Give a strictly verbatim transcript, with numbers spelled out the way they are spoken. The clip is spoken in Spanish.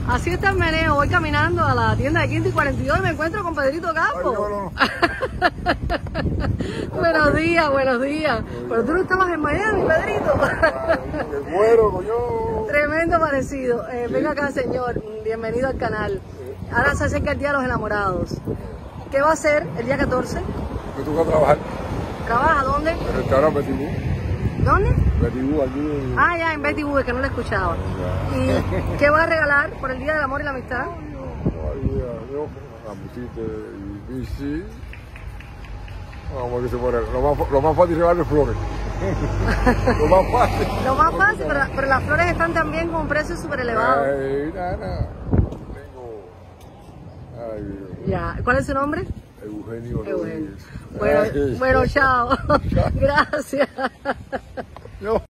Así está el meneo. Voy caminando a la tienda de Quinta y cuarenta y dos y me encuentro con Pedrito Campo. Ay, no, no. Buenos días, buenos días. Pero tú no estabas en Miami, Pedrito. Me muero, coño. Tremendo parecido. Eh, venga acá, señor. Bienvenido al canal. Ahora se acerca el Día de los Enamorados. ¿Qué va a hacer el día catorce? Me toca trabajar ¿Trabaja dónde? en el restaurante Betty Boo. ¿Dónde? Betty Boo, aquí en... Ah, ya, en Betty Boo, que no la escuchaba. ¿Y qué va a regalar por el Día del Amor y la Amistad? Ay, yo, la musita y bici. Vamos a que se muera. Lo más, lo más fácil es regalarle flores. Lo más fácil. Lo más fácil, pero, pero las flores están también con precios súper elevados. Ay, nada, nada. Tengo... Ay, Dios. Ya, ¿cuál es su nombre? Eugenio. Eugenio. Rodríguez. Bueno, Ay, bueno, chao. Gracias. no.